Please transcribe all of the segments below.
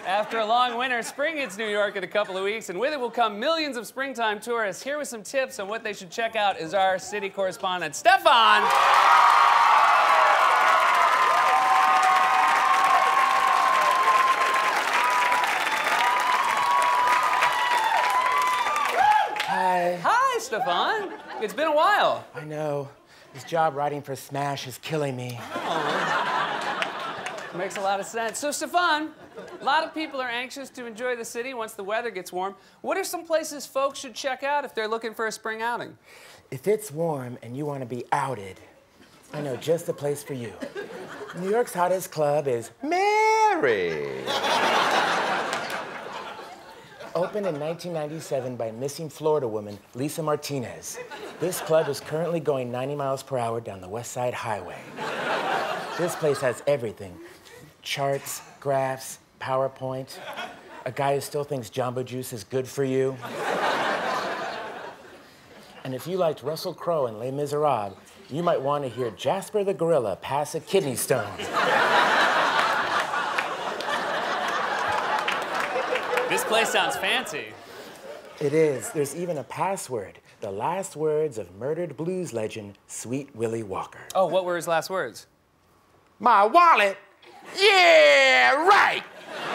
After a long winter, spring hits New York in a couple of weeks, and with it will come millions of springtime tourists. Here with some tips on what they should check out is our city correspondent, Stefan. Hi. Hi, Stefan. It's been a while. I know. This job writing for Smash is killing me. Makes a lot of sense. So, Stefan, a lot of people are anxious to enjoy the city once the weather gets warm. What are some places folks should check out if they're looking for a spring outing? If it's warm and you want to be outed, I know just the place for you. New York's hottest club is Mary. Opened in 1997 by missing Florida woman Lisa Martinez. This club is currently going 90 miles per hour down the West Side Highway. This place has everything. Charts, graphs, PowerPoint. A guy who still thinks Jamba Juice is good for you. And if you liked Russell Crowe in Les Miserables, you might want to hear Jasper the Gorilla pass a kidney stone. This place sounds fancy. It is. There's even a password. The last words of murdered blues legend, Sweet Willie Walker. Oh, what were his last words? My wallet? Yeah, right!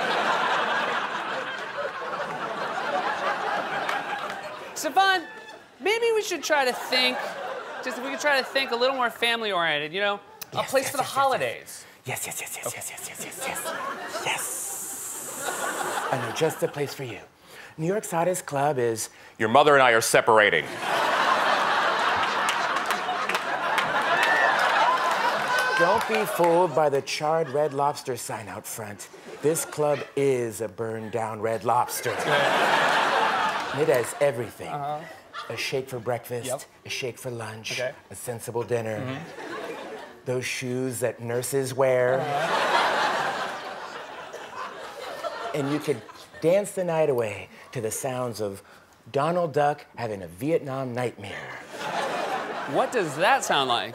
Stefan, maybe we should try to think, if we could try to think a little more family-oriented, you know? A place for the holidays. Yes. I know just the place for you. New York's hottest club is Your mother and I are separating. Don't be fooled by the charred Red Lobster sign out front. This club is a burned down Red Lobster. It has everything. A shake for breakfast, a shake for lunch, a sensible dinner, those shoes that nurses wear. And you could dance the night away to the sounds of Donald Duck having a Vietnam nightmare. What does that sound like?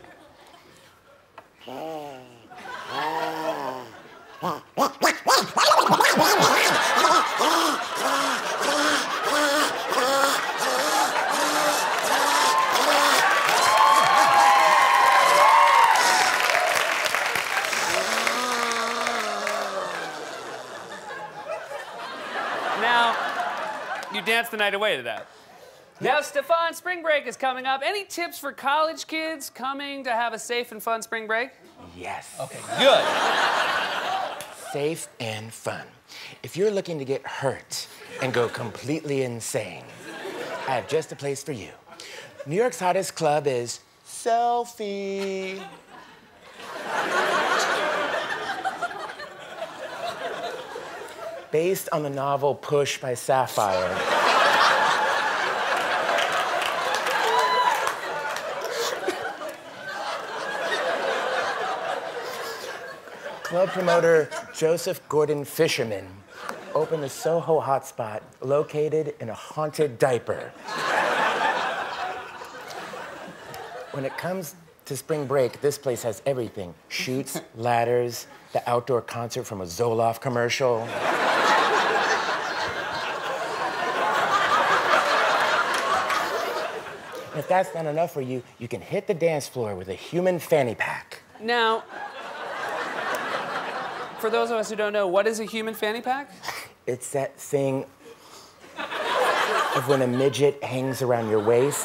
Now, you dance the night away to that. Now, Stefan, spring break is coming up. Any tips for college kids coming to have a safe and fun spring break? Yes. Okay, good. Safe and fun. If you're looking to get hurt and go completely insane, I have just a place for you. New York's hottest club is Selfie. Based on the novel Push by Sapphire. Club promoter Joseph Gordon Fisherman opened the Soho hotspot located in a haunted diaper. When it comes to spring break, this place has everything. Chutes, ladders, the outdoor concert from a Zoloft commercial. And if that's not enough for you, you can hit the dance floor with a human fanny pack. Now, for those of us who don't know, what is a human fanny pack? It's that thing of when a midget hangs around your waist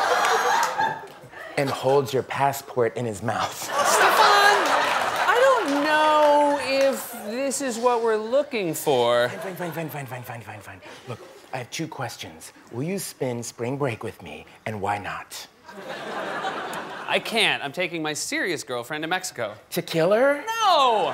and holds your passport in his mouth. Stefan, I don't know if this is what we're looking for. Fine. Look, I have two questions. Will you spend spring break with me, and why not? I can't. I'm taking my serious girlfriend to Mexico. To kill her? No!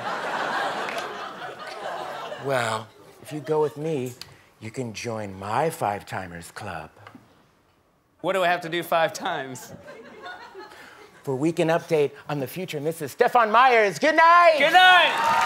Well, if you go with me, you can join my Five-Timers Club. What do I have to do 5 times? For Weekend Update, I'm the future Mrs. Stefan Myers. Good night! Good night!